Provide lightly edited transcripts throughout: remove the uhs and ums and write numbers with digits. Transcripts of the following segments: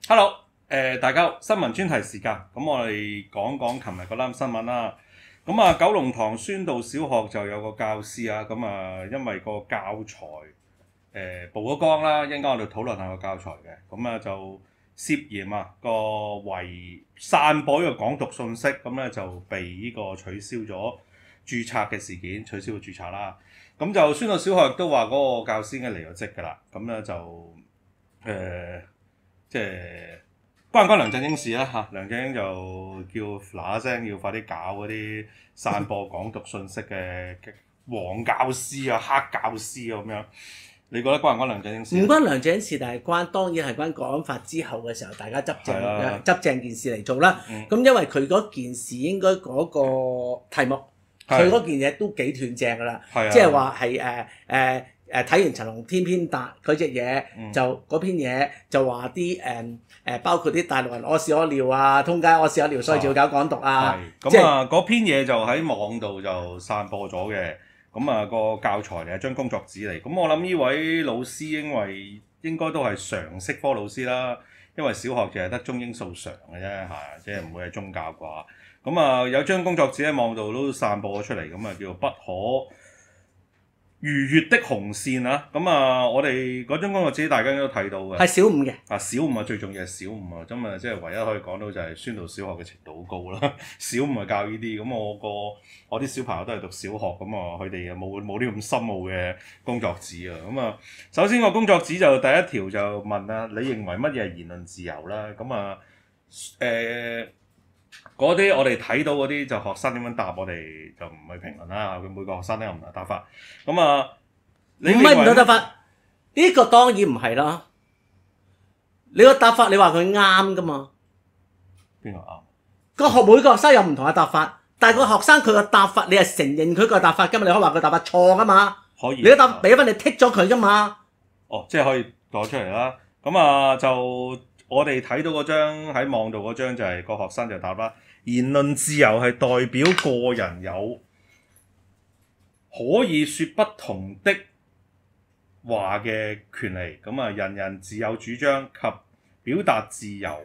Hello，大家好，新聞專題時間，咁我哋講講琴日嗰單新聞啦。咁啊，九龍塘宣道小學就有個教師啊，咁啊，因為個教材曝咗光啦，應該我哋討論下個教材嘅，咁啊就涉嫌散播呢個港獨信息，咁咧就被呢個取消咗註冊嘅事件，取消咗註冊啦。咁就宣道小學亦都話嗰個教師應該離咗職㗎啦，咁咧就即係關唔關梁振英事啦嚇？梁振英就叫嗱嗱聲要快啲搞嗰啲散播港獨信息嘅黃教師啊、黑教師啊咁樣。你覺得關唔關梁振英事？ 唔關梁振英事，但係當然係關國安法之後嘅時候，大家執正件事嚟做啦。咁因為佢嗰件事應該嗰個題目，佢嗰件嘢都幾斷正㗎啦。即係話係睇完陳龍天篇嗰隻嘢，就嗰篇嘢就話啲包括啲大陸人屙屎屙尿啊，通街屙屎屙尿，所以就要搞港獨啊。 咁啊，嗰篇嘢就喺網度就散播咗嘅。咁啊，個教材嚟係張工作紙嚟。咁我諗呢位老師應該都係常識科老師啦，因為小學淨係得中英數常嘅啫，即係唔會係宗教啩。咁啊，有張工作紙喺網度都散播咗出嚟，咁啊叫做不可逾越的紅線啊！咁啊，我哋嗰張工作紙大家都睇到嘅， 係小五嘅。 小五啊，最重要係小五啊，咁啊，即係唯一可以講到就係宣道小學嘅程度好高啦。小五係教呢啲，咁我啲小朋友都係讀小學，咁啊，佢哋又冇啲咁深奧嘅工作紙啊。咁啊，首先個工作紙就第一條就問啊，你認為乜嘢係言論自由啦？咁啊，嗰啲我哋睇到嗰啲就學生點樣答，我哋就唔去評論啦。佢每個學生都有唔同答法。咁啊，你認為唔同答法？呢個當然唔係啦。你個答法你話佢啱噶嘛？ 邊個啱？ 每個學生有唔同嘅答法，但係個學生佢個答法你係承認佢個答法㗎嘛？你可以話佢答法錯㗎嘛？ 可以。 你個答俾翻你剔咗佢㗎嘛？ 哦，即係可以攞出嚟啦。咁啊，就我哋睇到嗰張喺網度嗰張就係個學生就答啦。言論自由係代表個人有可以說不同的話嘅權利，咁啊，人人自有主張及表達自由，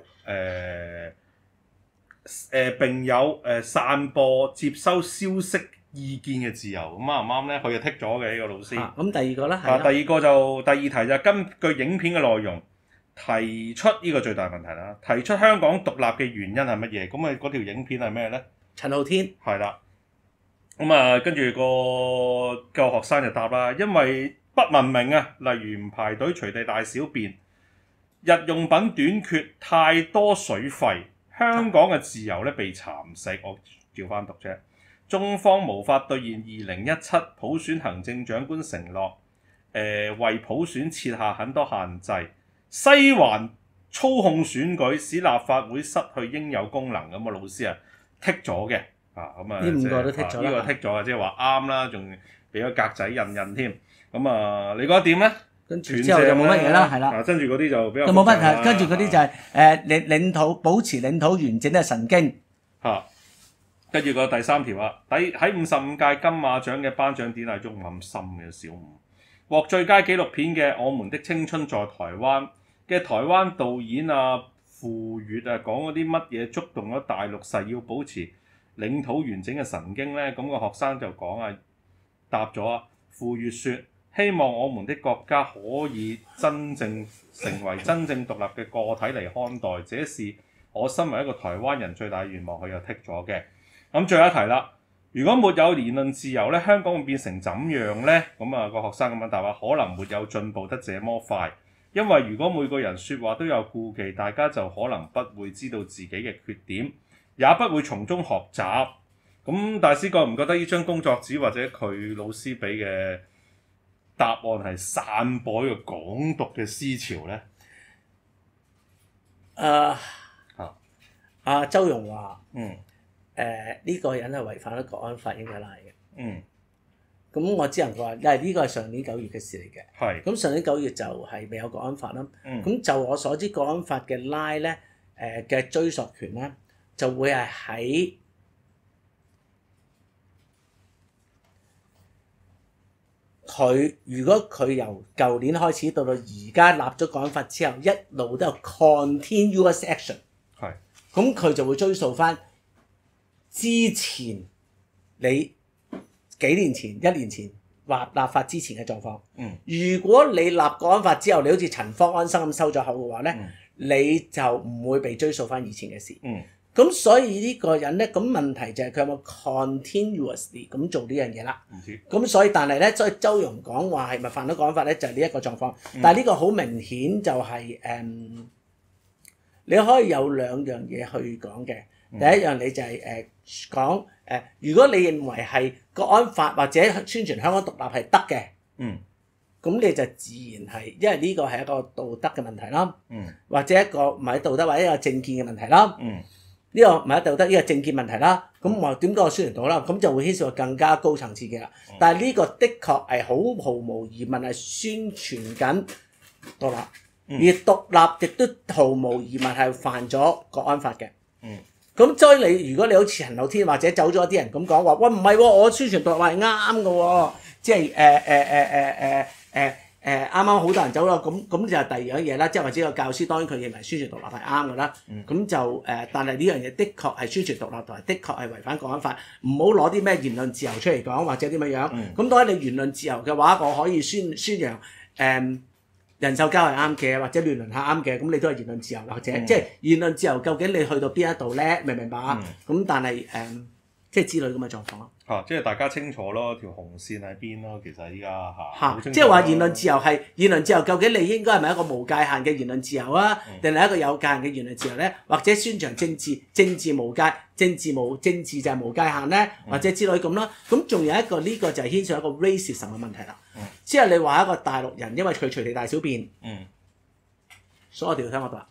並有散播、接收消息意見嘅自由，咁啱唔啱咧？佢就剔咗嘅呢個老師。 咁第二個咧？ 第二題就根據影片嘅內容提出呢個最大問題啦。提出香港獨立嘅原因係乜嘢？咁啊，嗰條影片係咩咧？ 陳浩天。 係啦。咁啊，跟住個學生就答啦，因為不文明啊，例如唔排隊隨地大小便，日用品短缺，太多水費，香港嘅自由咧被蠶食。我照翻讀啫。中方無法兌現2017普選行政長官承諾，為普選設下很多限制。西環操控選舉，使立法會失去應有功能。咁啊，老師啊剔咗嘅。咁啊， 呢5個都剔咗啦。 呢個剔咗啊，即係話啱啦，仲俾咗格仔印添。咁啊，你覺得點咧？ 跟住之後就冇乜嘢啦，係啦。 跟住嗰啲就比較冇乜，跟住嗰啲就係保持領土完整嘅神經。 跟住個第3條啊，喺55屆金馬獎嘅頒獎典禮中咁深嘅小五，獲最佳紀錄片嘅《我們的青春在台灣》嘅台灣導演傅粵講嗰啲乜嘢觸動咗大陸誓要保持領土完整嘅神經咧？咁個學生就講答咗傅粵說，希望我們的國家可以真正成為真正獨立嘅個體嚟看待，這是我身為一個台灣人最大嘅願望。佢又剔咗嘅。咁最後一題啦，如果沒有言論自由咧，香港會變成怎樣咧？咁啊，個學生咁樣答話，可能沒有進步得這麼快，因為如果每個人說話都有顧忌，大家就可能不會知道自己嘅缺點，也不會從中學習。咁大師覺唔覺得呢張工作紙或者佢老師俾嘅答案係散播呢個港獨嘅思潮咧？ 周融話呢個人係違反咗國安法，應該拉嘅。咁我只能話，因為呢個係上年9月嘅事嚟嘅。 係。 咁上年9月就係未有國安法啦。咁就我所知，國安法嘅拉咧，嘅追溯權咧，就會係喺如果佢由舊年開始到而家立咗國安法之後，一路都有 continuous action， 係咁佢就會追溯翻之前你幾年前、1年前立法之前嘅狀況。如果你立國安法之後，你好似陳方安生咁收咗口嘅話咧，你就唔會被追溯翻以前嘅事。咁所以呢個人咧，咁問題就係佢有冇 continuously 咁做呢樣嘢啦。咁所以但係咧，所以周融講話係咪犯咗國安法咧，就係呢一個狀況。但係呢個好明顯就係、你可以有兩樣嘢去講嘅。第一樣你就係講如果你認為係國安法或者宣傳香港獨立係得嘅，咁你就自然係，因為呢個係一個道德嘅問題啦，或者一個唔係道德或者一個政見嘅問題啦。呢個唔係道德，呢個政見問題啦。咁我點解我宣傳到啦？咁就會牽涉到更加高層次嘅啦。但係呢個的確係毫無疑問係宣傳緊獨立，而獨立亦都毫無疑問係犯咗國安法嘅。咁所以你如果你好似陳浩天或者走咗啲人咁講話，喂唔係喎，我宣傳獨立係啱嘅喎，即係啱啱好多人走咗，咁就係第二樣嘢啦。即係或者個教師當然佢認為宣傳獨立係啱嘅啦。咁就但係呢樣嘢的確係宣傳獨立同埋的確係違反國安法。唔好攞啲咩言論自由出嚟講或者點樣樣。咁當然你言論自由嘅話，我可以宣揚人獸交係啱嘅，或者亂倫係啱嘅，咁你都係言論自由，或者即係言論自由究竟你去到邊一度咧？明唔明白啊？咁但係即係之類咁嘅狀況咯。 即係大家清楚咯，條紅線喺邊咯。其實依家即係話言論自由係言論自由，究竟你應該係咪一個無界限嘅言論自由啊？定係一個有界限嘅言論自由咧？或者宣揚政治無界，政治就係無界限咧？或者之類咁啦。咁仲有一個呢個就係牽涉一個 racism 嘅問題啦。即係你話一個大陸人，因為佢隨地大小便，所以我哋要聽我讀。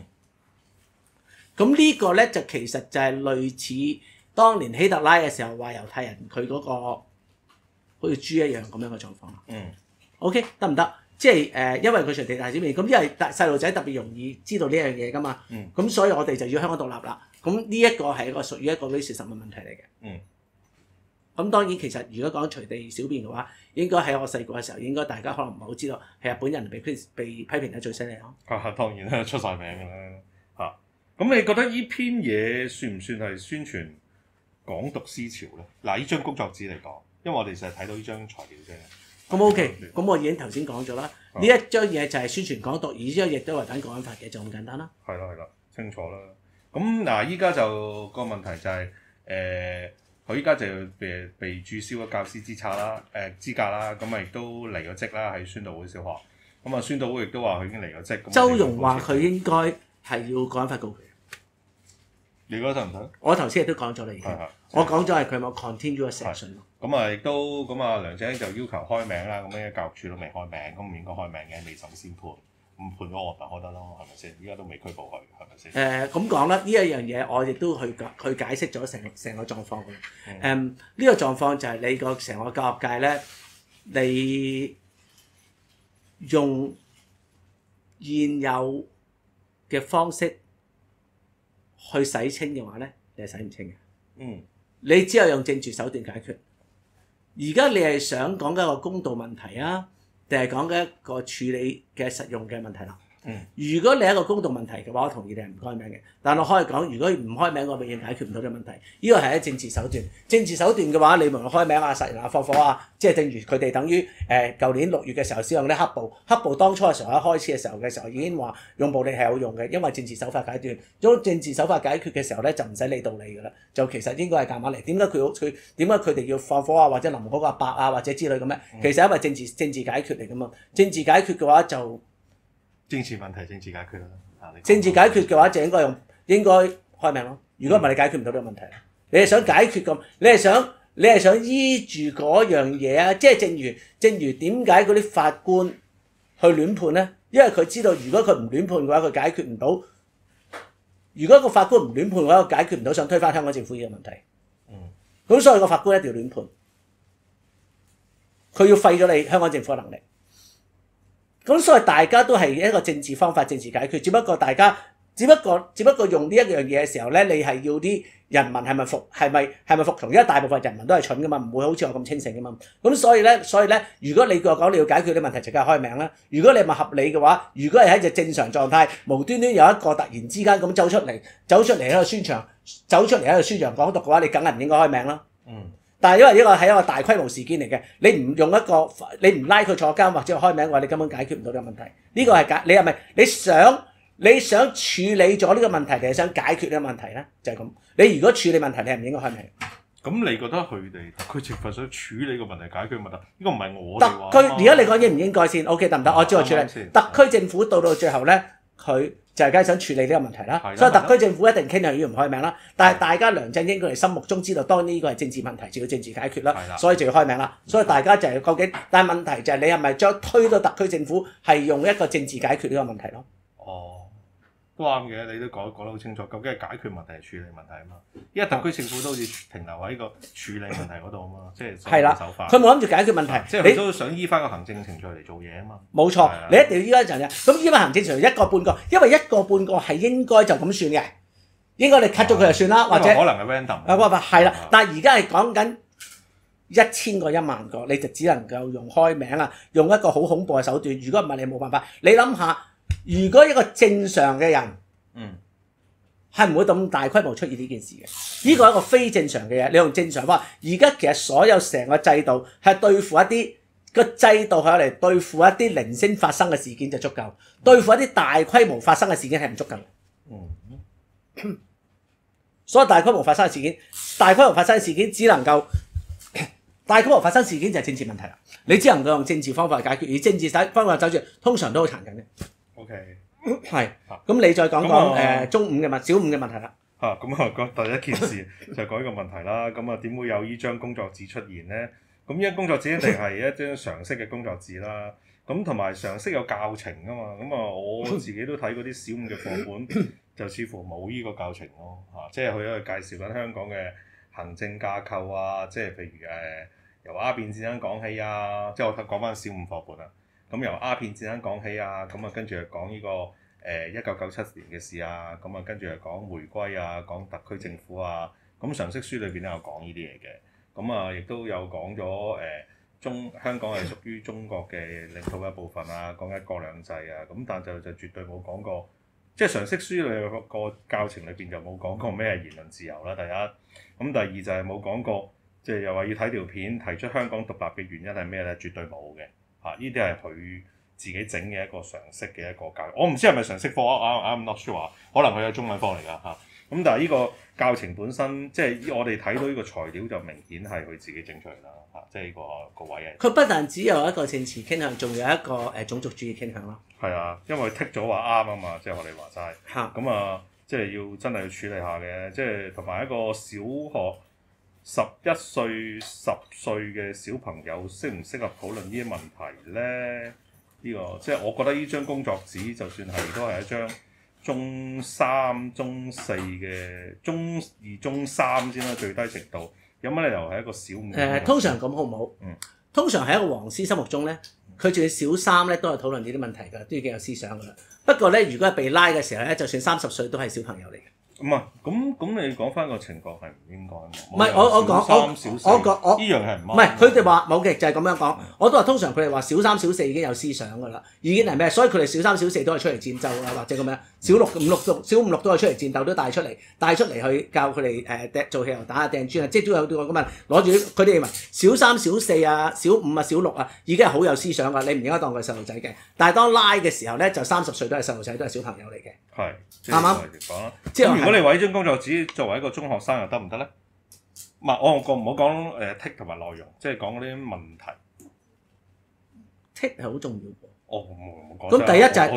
咁呢個咧就其實就係類似當年希特拉嘅時候話猶太人佢嗰個好似豬一樣咁樣嘅狀況。OK 得唔得？即係因為佢隨地大小便，咁因為細路仔特別容易知道呢樣嘢㗎嘛。咁所以我哋就要香港獨立啦。咁呢一個係一個屬於一個 racism 嘅問題嚟嘅。咁當然其實如果講隨地小便嘅話，應該喺我細個嘅時候，應該大家可能唔係好知道係日本人被批評得最犀利咯。 當然啦，出晒名㗎啦。咁你覺得呢篇嘢算唔算係宣傳港獨思潮咧？嗱，呢張工作紙嚟講，因為我哋就係睇到呢張材料啫。 咁 OK，咁我已經頭先講咗啦。呢一張嘢就係宣傳港獨，而呢張亦都違反國安法嘅，就咁簡單啦。 係啦，清楚啦。咁嗱，依家就個問題就係佢依家就被註銷咗教師資格啦，咁啊亦都離咗職啦喺宣道會小學。咁啊，宣道會亦都話佢已經離咗職。 周融話佢應該係要國安法告佢。 你覺得得唔得？ 我頭先亦都講咗啦，已經。我講咗係佢冇 continuous action。咁啊，亦都梁振英就要求開名啦。咁咧教育處都未開名，咁唔應該開名嘅，未審先判。咁判咗我咪開得咯，係咪先？依家都未拘捕佢，係咪先？ 咁講啦，呢一樣嘢我亦都去解釋咗成個狀況嘅。呢個狀況就係你個成個教育界咧，你用現有嘅方式去洗清嘅話咧，你係洗唔清嘅。你只有用政治手段解決。而家你係想講緊一個公道問題啊，定係講緊一個處理嘅實用嘅問題啦？如果你係一個公道問題嘅話，我同意你係唔開名嘅。但我可以講，如果唔開名，我永遠解決唔到呢個問題。呢個係一政治手段。政治手段嘅話，你無論開名啊、殺人啊、放火啊，即係正如佢哋等於舊年6月嘅時候使用啲黑暴。黑暴當初嘅時候，一開始嘅時候已經話用暴力係有用嘅，因為政治手法解決。用政治手法解決嘅時候咧，就唔使理道理㗎啦。就其實應該係夾硬嚟。點解佢哋要放火啊，或者淋嗰個阿伯啊，或者之類咁咧？其實因為政治解決嚟㗎嘛。政治解決嘅話就政治問題，政治解決啦。 政治解決嘅話就應該開名咯。如果唔係，你解決唔到呢個問題。你係想解決咁，你係想依住嗰樣嘢啊？即係正如點解嗰啲法官去亂判咧？因為佢知道，如果佢唔亂判嘅話，佢解決唔到。如果個法官唔亂判嘅話，佢解決唔到想推翻香港政府呢個問題。咁所以個法官一定要亂判，佢要廢咗你香港政府嘅能力。咁所以大家都係一個政治方法、政治解決，只不過用呢一樣嘢嘅時候咧，你係要啲人民係咪服從？因為大部分人民都係蠢噶嘛，唔會好似我咁清醒噶嘛。咁所以咧，如果你講你要解決啲問題，就梗係開名啦。如果你咪合理嘅話，如果係喺隻正常狀態，無端端有一個突然之間咁走出嚟喺度宣揚港獨嘅話，你梗係唔應該開名啦。但係因為呢個係一個大規模事件嚟嘅，你唔拉佢坐監或者開名嘅話，你根本解決唔到呢個問題。呢個係你係咪你想處理咗呢個問題，定係想解決呢個問題咧？就係咁。你如果處理問題，你係唔應該開名。 咁你覺得佢哋特區政府想處理個問題、解決問題？呢個唔係我哋話。 特區而家你講應唔應該先 ？OK 得唔得？我知道處理。特區政府到最後咧，佢就係梗係想處理呢個問題啦。所以特區政府一定傾向於唔開名啦。但係大家梁振英佢哋心目中知道，當然呢個係政治問題，就要政治解決啦。所以就要開名啦。所以大家就係究竟，但係問題就係你係咪將推到特區政府係用一個政治解決呢個問題咯？ 都啱嘅，你都講得好清楚，究竟係解決問題係處理問題啊嘛？因為特區政府都好似停留喺個處理問題嗰度啊嘛，即係所謂手法。 佢冇諗住解決問題， 即係佢都想依翻個行政程序嚟做嘢啊嘛。 冇錯，你一定要依家一陣嘅。咁依翻行政程序一個半個，因為一個半個係應該就咁算嘅，應該你 cut 咗佢就算啦，或者可能係 random。 係啦，但係而家係講緊1000個1萬個，你就只能夠用開名啊，用一個好恐怖嘅手段。如果唔係你冇辦法，你諗下。如果一個正常嘅人，係唔會咁大規模出現呢件事嘅。呢個係一個非正常嘅嘢。你用正常話，而家其實所有成個制度係對付一啲個制度係用嚟對付一啲零星發生嘅事件就足夠，對付一啲大規模發生嘅事件係唔足夠。所以大規模發生嘅事件，只能夠大規模發生事件就係政治問題啦。你只能夠用政治方法去解決，而政治方法走住通常都好殘忍嘅。 OK， 係。咁你再講小五嘅問題啦。 第一件事就係講呢個問題啦。咁點會有呢張工作紙出現咧？咁呢張工作紙一定係一張常識嘅工作紙啦。咁同埋常識有教程啊嘛。我自己都睇嗰啲小五嘅課本，就似乎冇呢個教程咯。即係佢喺度介紹緊香港嘅行政架構啊，即係譬如由鴉片戰爭講起啊，即係我講翻小五課本啊。咁由鴉片戰爭講起啊，跟住又講呢個1997年嘅事啊，跟住又講回歸啊，講特區政府啊，咁常識書裏邊都有講呢啲嘢嘅，亦都有講咗香港係屬於中國嘅領土嘅一部分啊，講一國兩制啊，但就絕對冇講過，即係常識書裏個教程裏邊就冇講過咩言論自由啦，第一，咁第二就係冇講過，即係又話要睇條片提出香港獨立嘅原因係咩咧？絕對冇嘅。呢啲係佢自己整嘅一個常識嘅一個教育，我唔知係咪常識科I'm not sure，可能佢係中文科嚟㗎嚇。咁但係呢個教程本身，即係我哋睇到呢個材料就明顯係佢自己整出嚟啦嚇，即係呢個位係。佢不但只有一個政治傾向，仲有一個種族主義傾向咯。 係啊，因為剔咗話啱啊嘛，即係我哋話齋。咁即係要真係要處理下嘅，即係同埋一個小學11歲、10歲嘅小朋友適唔適合討論呢啲問題咧？呢個即係我覺得呢張工作紙，就算係都係一張中3、中4嘅中2、中3先啦，最低程度。有乜理由係一個小5？ 通常咁好唔好？通常喺一個黃絲心目中咧，佢仲要小3咧，都係討論呢啲問題㗎，都已經有思想㗎啦。不過咧，如果係被拉嘅時候咧，就算30歲都係小朋友嚟嘅。 唔係，咁你講翻個情況係唔應該。 唔係，我講呢樣係唔啱。 唔係，佢哋話冇嘅，就係咁樣講。我都話通常佢哋話小3、小4已經有思想㗎啦，已經係咩？所以佢哋小3、小4都係出嚟戰鬥啦，或者咁樣。小5、6都係出嚟戰鬥，都帶出嚟去教佢哋做汽油彈啊、掟磚啊，即係都有啲咁啊。攞住佢哋認為小3、小4啊、小5啊、小6啊，已經係好有思想㗎，你唔應該當佢細路仔嘅。但係當拉嘅時候咧，就30歲都係細路仔，都係小朋友嚟嘅。 係啱唔啱？ 即係如果你話呢張工作紙作為一個中學生又得唔得咧？唔係，我唔好講剔同埋內容，即係講嗰啲問題。 剔係好重要嘅。 冇講。 咁第一就係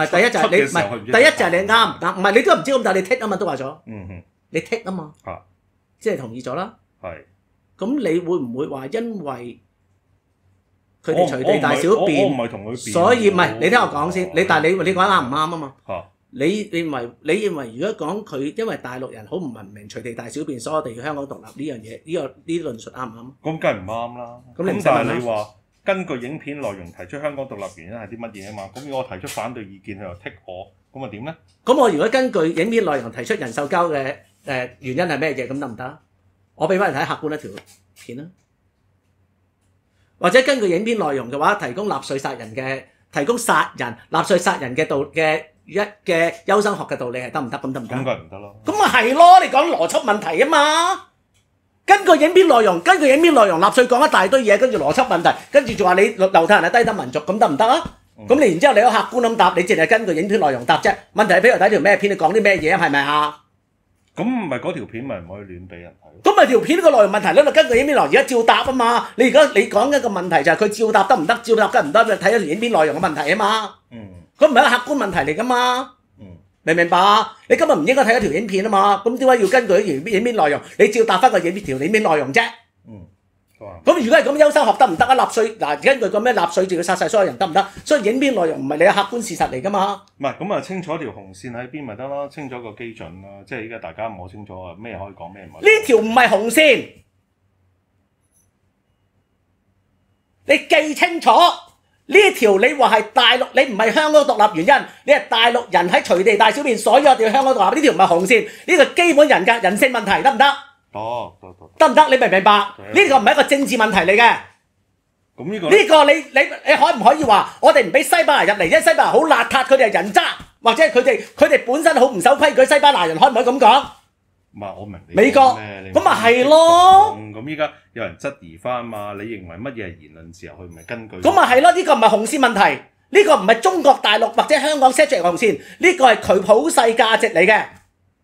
你啱唔啱？唔係你都唔知咁，但係你剔啊嘛，都話咗。你剔啊嘛。即係同意咗啦。係。咁你會唔會話因為佢哋隨地大小便？我唔係同佢辯。所以唔係，你聽我講先。但係你講啱唔啱啊嘛？你認為如果講佢因為大陸人好唔文明，隨地大小便，所以我哋要香港獨立呢樣嘢，呢啲論述啱唔啱？咁梗係唔啱啦。咁但係你話根據影片內容提出香港獨立原因係啲乜嘢啊嘛？咁如果我提出反對意見，佢又剔我，咁咪點咧？咁我如果根據影片內容提出人獸交嘅原因係咩嘢，咁得唔得？我俾翻嚟睇客觀一條片啦。或者根據影片內容嘅話，提供納粹殺人嘅，提供納粹殺人嘅優生學嘅道理係得唔得？咁得唔得？ 咁梗係唔得咯。 咁咪係咯，你講邏輯問題啊嘛。根據影片內容，納粹講一大堆嘢，跟住邏輯問題，跟住仲話你猶太人係低等民族，咁得唔得啊？咁你然之後你有客觀咁答，你淨係根據影片內容答啫。問題係譬如睇條咩片，你講啲咩嘢啊？係咪啊？ 咁唔係嗰條片咪唔可以亂俾人睇？ 咁咪條片個內容問題咧，根據影片內容而家照答啊嘛。你講一個問題就係佢照答得唔得？照答得唔得？睇咗條影片內容嘅問題啊嘛。咁唔係一個客觀問題嚟噶嘛。明唔明白啊？你今日唔應該睇一條影片啊嘛。咁點解要根據影片內容？你照答翻個條影片內容啫。咁如果係咁，優生學得唔得啊？納粹嗱，根據個咩納粹就要殺晒所有人得唔得？所以影片內容唔係你嘅客觀事實嚟噶嘛。 唔係咁啊，清楚條紅線喺邊咪得咯，清楚個基準啦。即係依家大家摸清楚啊，咩可以講，咩唔可以。 呢條唔係紅線，你記清楚。呢條你話係大陸，你唔係香港獨立原因，你係大陸人喺隨地大小便，所以我哋要香港獨立。呢條唔係紅線，呢個基本人格人性問題得唔得？得唔得？你明唔明白？呢個唔係一個政治問題嚟嘅。 咁呢個你可唔可以話我哋唔俾西班牙入嚟？因為西班牙好邋遢，佢哋係人渣，或者佢哋本身好唔守規矩，西班牙人可唔可以咁講？ 唔係我明你美國咁咪係咯。 咁依家有人質疑翻嘛？你認為乜嘢係言論自由？佢唔係根據。 咁咪係咯？呢個唔係紅線問題，呢個唔係中國大陸或者香港 set 出嚟紅線，呢個係佢普世價值嚟嘅。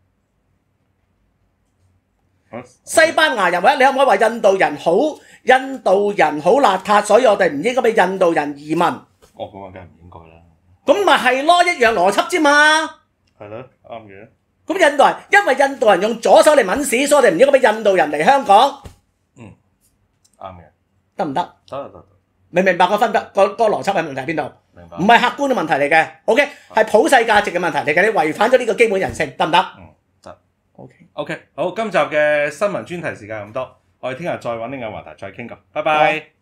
西班牙人或者你可唔可以話印度人好邋遢，所以我哋唔應該俾印度人移民？ 咁啊，梗係唔應該啦。 咁咪係咯，一樣邏輯啫嘛。 係咯，啱嘅。 咁因為印度人用左手嚟抿屎，所以我哋唔應該俾印度人嚟香港。 啱嘅。 得唔得？ 得。 明唔明白個分別？個邏輯係問題喺邊度？ 明白。 唔係客觀嘅問題嚟嘅 ，OK， 係普世價值嘅問題嚟嘅，你違反咗呢個基本人性，得唔得？ 得。 OK， 好，今集嘅新聞專題時間咁多，我哋聽日再揾呢個話題再傾過，拜拜。